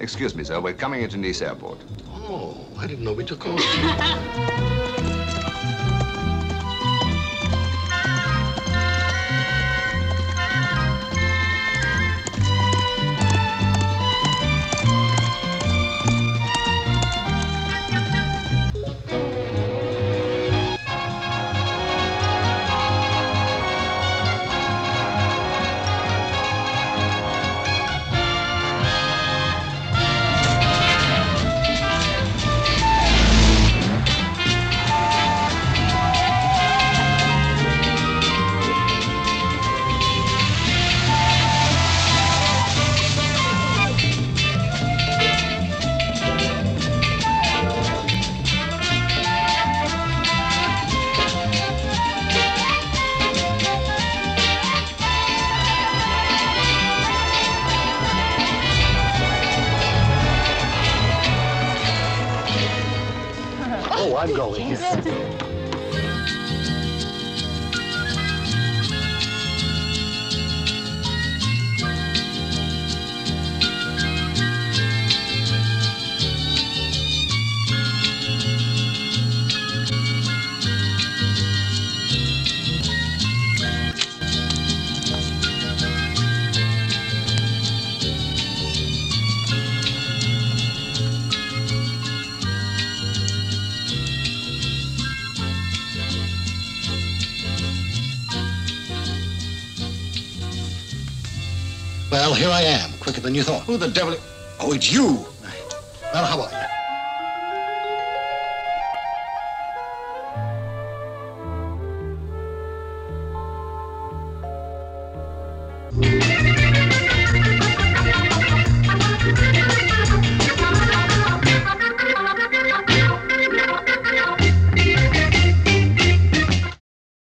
Excuse me, sir. We're coming into Nice Airport. Oh, I didn't know we took off. Oh, I'm going. Well, here I am, quicker than you thought. Who the devil... Oh, it's you. Well, how are you?